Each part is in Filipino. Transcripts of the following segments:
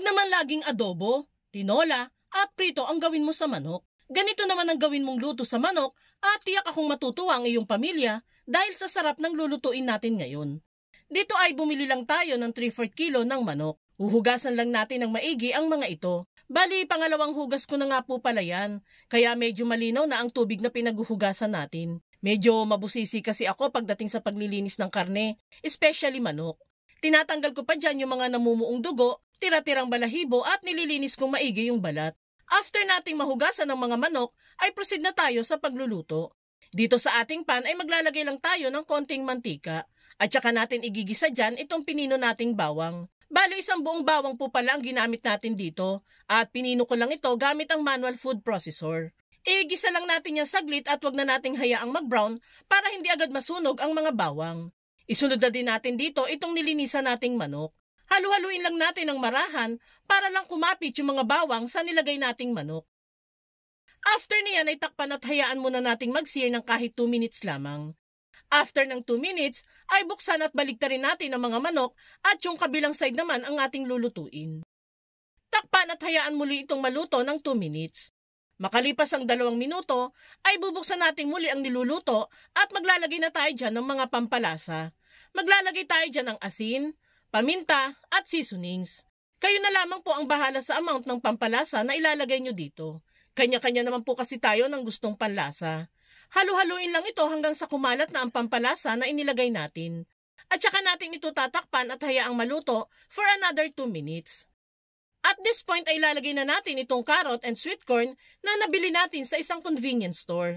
Huwag naman laging adobo, tinola, at prito ang gawin mo sa manok. Ganito naman ang gawin mong luto sa manok at tiyak akong matutuwa ang iyong pamilya dahil sa sarap ng lulutuin natin ngayon. Dito ay bumili lang tayo ng 3/4 kilo ng manok. Huhugasan lang natin ng maigi ang mga ito. Bali, pangalawang hugas ko na nga po pala yan, kaya medyo malinaw na ang tubig na pinaghuhugasan natin. Medyo mabusisi kasi ako pagdating sa paglilinis ng karne, especially manok. Tinatanggal ko pa dyan yung mga namumuong dugo, tira-tirang balahibo at nililinis kong maigi yung balat. After nating mahugasan ng mga manok, ay proceed na tayo sa pagluluto. Dito sa ating pan ay maglalagay lang tayo ng konting mantika at saka natin igigisa dyan itong pinino nating bawang. Bali, isang buong bawang po pala ang ginamit natin dito at pinino ko lang ito gamit ang manual food processor. Igisa lang natin yan saglit at wag na nating hayaang mag-brown para hindi agad masunog ang mga bawang. Isunod na din natin dito itong nilinisan nating manok. Halu-haluin lang natin ang marahan para lang kumapit yung mga bawang sa nilagay nating manok. After niyan ay takpan at hayaan muna nating mag-sear ng kahit 2 minutes lamang. After ng 2 minutes ay buksan at baligtarin natin ang mga manok at yung kabilang side naman ang ating lulutuin. Takpan at hayaan muli itong maluto ng 2 minutes. Makalipas ang 2 minuto ay bubuksan natin muli ang niluluto at maglalagay na tayo dyan ng mga pampalasa. Maglalagay tayo dyan ng asin, paminta at seasonings. Kayo na lamang po ang bahala sa amount ng pampalasa na ilalagay nyo dito. Kanya-kanya naman po kasi tayo ng gustong panlasa. Halu-haluin lang ito hanggang sa kumalat na ang pampalasa na inilagay natin. At saka natin ito tatakpan at hayaang maluto for another 2 minutes. At this point ay ilalagay na natin itong carrot and sweet corn na nabili natin sa isang convenience store.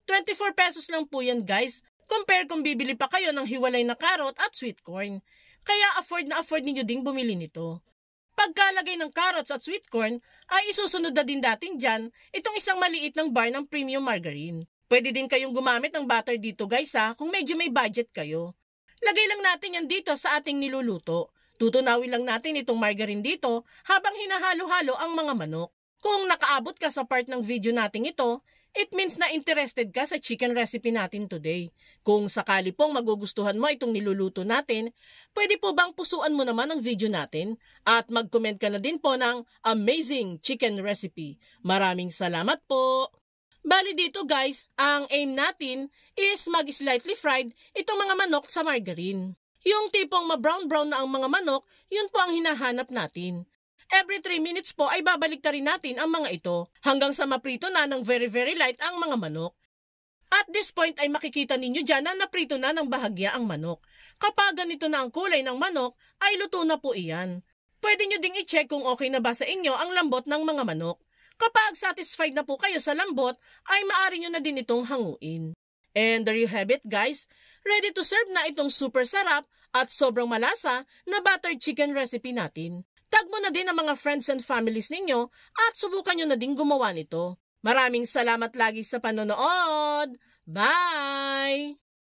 24 pesos lang po yan guys, compare kung bibili pa kayo ng hiwalay na carrot at sweet corn. Kaya afford na afford ninyo ding bumili nito. Pagkalagay ng carrots at sweet corn ay isusunod na din natin dyan itong isang maliit ng bar ng premium margarine. Pwede din kayong gumamit ng butter dito guys kung medyo may budget kayo. Lagay lang natin yan dito sa ating niluluto. Tutunawin lang natin itong margarine dito habang hinahalo-halo ang mga manok. Kung nakaabot ka sa part ng video natin ito, it means na interested ka sa chicken recipe natin today. Kung sakali pong magugustuhan mo itong niluluto natin, pwede po bang pusuan mo naman ang video natin at mag-comment ka na din po ng amazing chicken recipe. Maraming salamat po! Bali dito guys, ang aim natin is mag-slightly fried itong mga manok sa margarine. Yung tipong ma-brown-brown na ang mga manok, yun po ang hinahanap natin. Every 3 minutes po ay babaliktarin natin ang mga ito hanggang sa maprito na ng very light ang mga manok. At this point ay makikita ninyo dyan na naprito na ng bahagya ang manok. Kapag ganito na ang kulay ng manok, ay luto na po iyan. Pwede nyo ding i-check kung okay na ba sa inyo ang lambot ng mga manok. Kapag satisfied na po kayo sa lambot, ay maaari nyo na din itong hanguin. And there you have it guys, ready to serve na itong super sarap at sobrang malasa na buttered chicken recipe natin. Tag mo na din ang mga friends and families ninyo at subukan nyo na din gumawa nito. Maraming salamat lagi sa panonood! Bye!